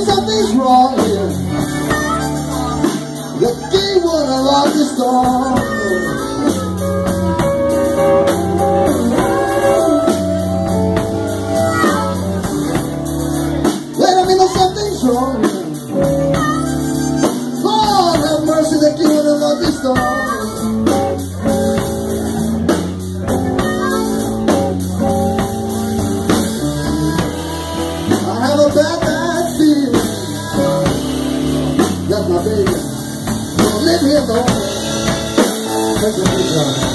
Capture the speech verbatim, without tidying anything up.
something's wrong here. The key would unlock the storm. Wait a minute, something's wrong here. Lord have mercy, the key would unlock the storm. I have a bad, bad feeling that my baby will live here alone. Take a picture.